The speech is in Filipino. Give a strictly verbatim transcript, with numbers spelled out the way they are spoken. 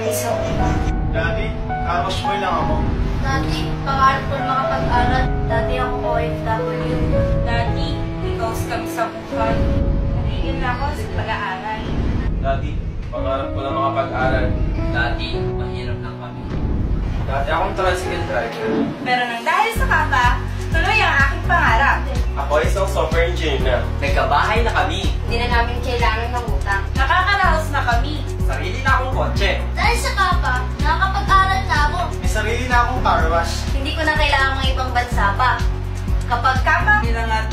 sa una. Dati, karos boy lang ako. Dati, pangarap ko makapag-aral. Dati ako O F W. Dati, ikaw kami sa buhay. Nagigil na ako sa pag-aaral. Dati, pangarap ko lang makapag-aral. Dati, mahirap lang kami. Dati akong tricycle driver. Pero nang dahil sa kapa, tuloy ang aking pangarap. Ako isang software engineer na. Nagkabahay na kami. Hindi na namin kailangan ng utang. Nakakaraos na kami. Sarili na akong kotse. Dahil sa kapa, nakakapag-aral na ako. May sarili na akong car wash. Hindi ko na kailangan ng ibang bansa pa. Kapag Kapag bilang at